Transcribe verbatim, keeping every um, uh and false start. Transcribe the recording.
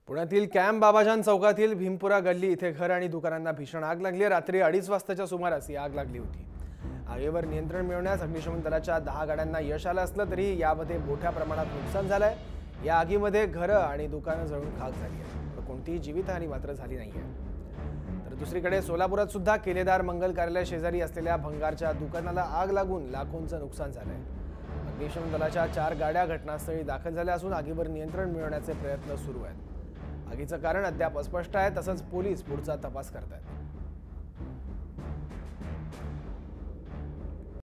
पुण्यातील कॅम्प बाबाजान चौकातील भीमपुरा गल्ली इथे घर आणि दुकानांना भीषण आग लागली। रात्री अडीच वाजताच्या सुमारास ही आग लागली होती। आगीवर नियंत्रण मिळवण्यास अग्निशमन दलाच्या दहा गाड्यांना यश आलं असलं तरी यामध्ये मोठ्या प्रमाणात नुकसान झालंय। या आगीमध्ये घरं आणि दुकानं जळून खाक झाली आहेत। कोणतीही जीवितहानी मात्र झाली नाहीये। तर दुसरीकडे सोलापुरात सुद्धा केलेदार मंगल कार्यालय शेजारी असलेल्या भंगारच्या दुकानाला आग लागून लाखोंचं नुकसान झालंय। अग्निशमन दलाच्या चार गाड्या घटनास्थळी दाखल झाल्या असून आगीवर नियंत्रण मिळवण्याचे प्रयत्न सुरू आहेत। आगीचं कारण अद्याप अस्पष्ट आहे, तसंच पोलीस पुढचा तपास करत आहेत।